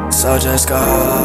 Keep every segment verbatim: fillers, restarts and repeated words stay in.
SOULJASKULLS.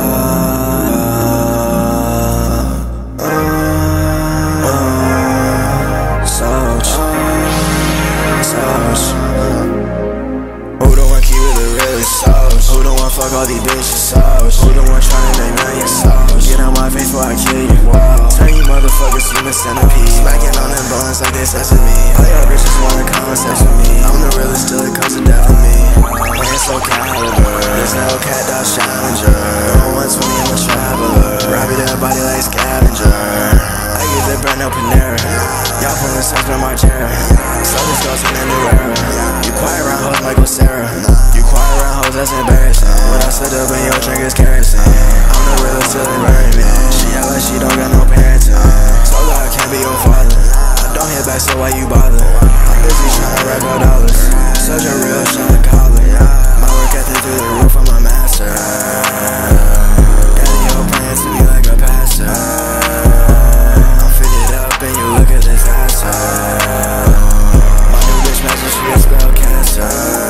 Soulj, Soulj. Who the one keep it the realest? Soulj. Who the one fuck all these bitches? Soulj. Who the one tryna make millions? Soulj. Get on my face before I kill you. Wow. Turn you motherfuckers to a centipede. Smacking on them buns like they sesame. All y'all bitches wanna conversate with me. I'm the realest till it comes to death for me. Playing so caliber. There's no cat dog challenger. No one twenty, I'm a traveler. Robbie that body like scavenger. I get that brand new Panera. Y'all pulling sense from my chair. SOULJASKULLS in the new era. You quiet around hoes, Michael Sarah. You quiet around hoes, that's embarrassing. When I sit up in your drink, it's kerosene. I'm the realest till they bury me. She act like she don't got no parenting. So God can't be your father. I don't hit back, so why you bother? I'm busy trying to rack up dollars. Such a real shot of collar. My work ethic through the roof, I'm a master. Got the old praying to me like a pastor. I'm fitted up and you look at this answer. My new bitch matches, she a spellcaster.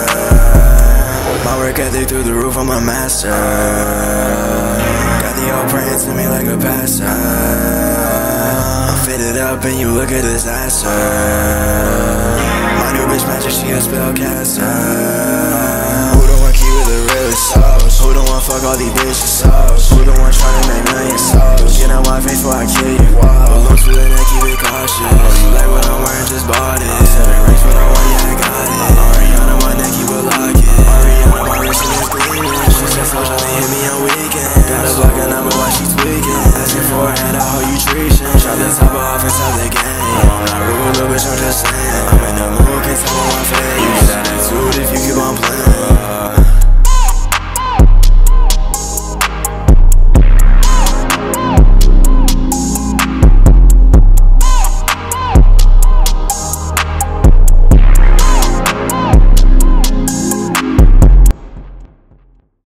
My work ethic through the roof, I'm a master. Got the old praying to me like a pastor. I'm fitted up and you look at this answer. My new bitch matches, she a spellcaster. Who the one keep it the realest? Soulj. Who the one fuck all these bitches? Soulj. Who the one tryna make millions? Soulj. Get on my face before I kill you. Wow. Balloons to the neck, keep it cautious. You like what I'm wearing, just bought it. I'm seven rings for the one, yeah I got it. Ariana on my neck, keep it low.